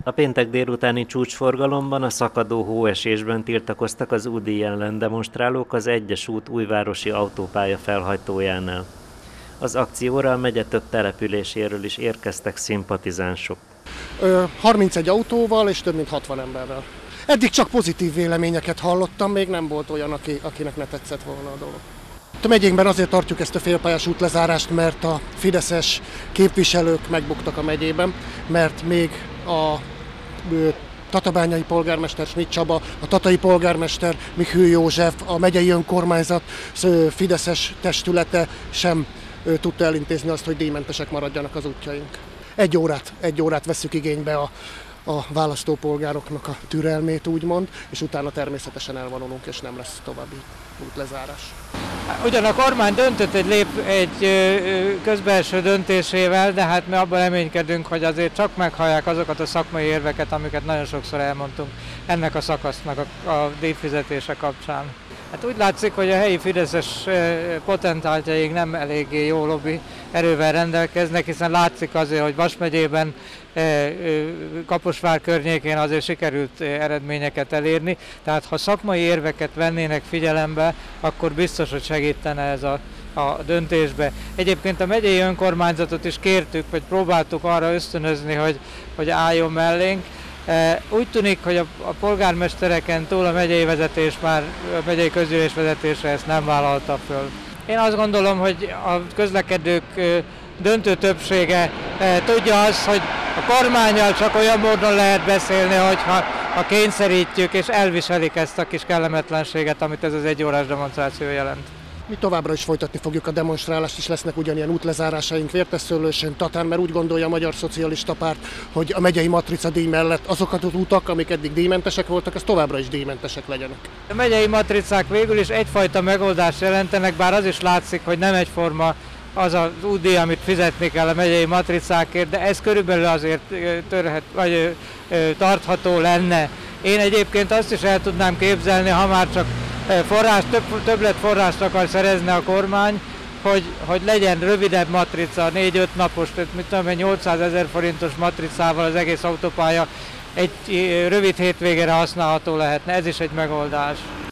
A péntek délutáni csúcsforgalomban a szakadó hóesésben tiltakoztak az UDI ellen demonstrálók az Egyes út újvárosi autópálya felhajtójánál. Az akcióra a megye több településéről is érkeztek szimpatizánsok. 31 autóval és több mint 60 emberrel. Eddig csak pozitív véleményeket hallottam, még nem volt olyan, akinek ne tetszett volna a dolog. A megyénkben azért tartjuk ezt a félpályás útlezárást, mert a fideszes képviselők megbuktak a megyében, mert még a tatabányai polgármester Schmidt Csaba, a tatai polgármester Mikhő József, a megyei önkormányzat fideszes testülete sem tudta elintézni azt, hogy díjmentesek maradjanak az útjaink. Egy órát vesszük igénybe a választópolgároknak a türelmét, úgymond, és utána természetesen elvonulunk, és nem lesz további útlezárás. Ugyan a kormány döntött egy közbelső döntésével, de hát mi abban reménykedünk, hogy azért csak meghallják azokat a szakmai érveket, amiket nagyon sokszor elmondtunk ennek a szakasznak a díjfizetése kapcsán. Hát úgy látszik, hogy a helyi fideszes potentáltjaik nem eléggé jó lobby erővel rendelkeznek, hiszen látszik azért, hogy Vas megyében, Kaposvár környékén azért sikerült eredményeket elérni, tehát ha szakmai érveket vennének figyelembe, akkor biztos, hogy segítene ez a döntésbe. Egyébként a megyei önkormányzatot is kértük, vagy próbáltuk arra ösztönözni, hogy álljon mellénk. Úgy tűnik, hogy a polgármestereken túl a megyei vezetés már, a megyei közgyűlés vezetése ezt nem vállalta föl. Én azt gondolom, hogy a közlekedők döntő többsége tudja azt, hogy a kormánnyal csak olyan módon lehet beszélni, hogyha kényszerítjük és elviselik ezt a kis kellemetlenséget, amit ez az egyórás demonstráció jelent. Mi továbbra is folytatni fogjuk a demonstrálást, és lesznek ugyanilyen útlezárásaink Vértesszőlősön, Tatán, mert úgy gondolja a Magyar Szocialista Párt, hogy a megyei matrica díj mellett azokat az utak, amik eddig díjmentesek voltak, az továbbra is díjmentesek legyenek. A megyei matricák végül is egyfajta megoldást jelentenek, bár az is látszik, hogy nem egyforma az az útdíj, amit fizetni kell a megyei matricákért, de ez körülbelül azért tartható lenne. Én egyébként azt is el tudnám képzelni, ha már csak többletforrást akar szerezni a kormány, hogy legyen rövidebb matrica, 4-5 napos, mit tudom, 800 000 forintos matricával az egész autópálya egy rövid hétvégére használható lehetne. Ez is egy megoldás.